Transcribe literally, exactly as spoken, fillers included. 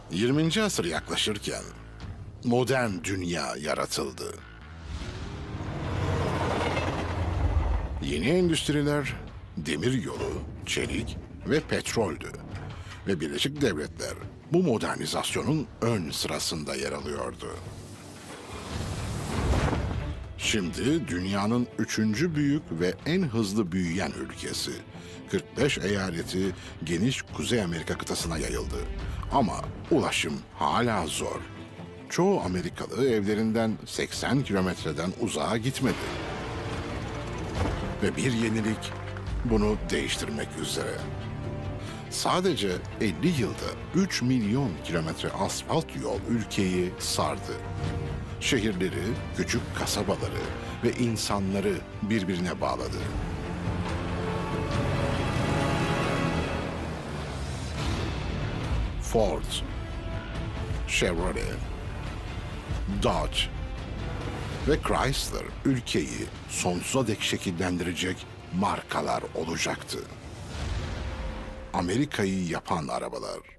yirminci asır yaklaşırken modern dünya yaratıldı. Yeni endüstriler demir yolu, çelik ve petroldü. Ve Birleşik Devletler bu modernizasyonun ön sırasında yer alıyordu. Şimdi dünyanın üçüncü büyük ve en hızlı büyüyen ülkesi. kırk beş eyaleti geniş Kuzey Amerika kıtasına yayıldı. Ama ulaşım hala zor. Çoğu Amerikalı evlerinden seksen kilometreden uzağa gitmedi. Ve bir yenilik bunu değiştirmek üzere. Sadece elli yılda üç milyon kilometre asfalt yol ülkeyi sardı. Şehirleri, küçük kasabaları ve insanları birbirine bağladı. Ford, Chevrolet, Dodge ve Chrysler ülkeyi sonsuza dek şekillendirecek markalar olacaktı. Amerika'yı yapan arabalar.